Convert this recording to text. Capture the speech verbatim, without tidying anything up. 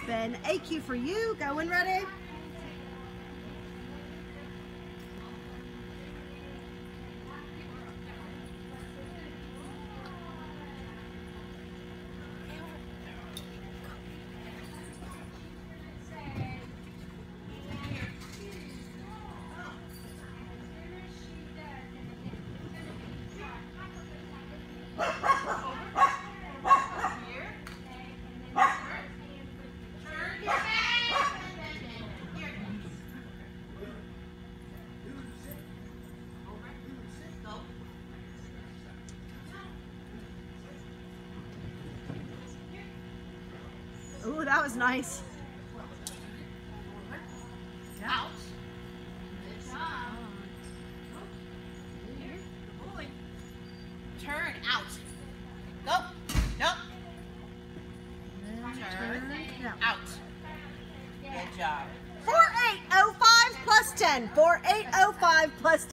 spin. A Q for you. Go when ready. Ooh, that was nice. Out. Good job. Turn out. Go. Nope. Turn out. Good job. four eight oh five plus ten. four eight oh five plus ten.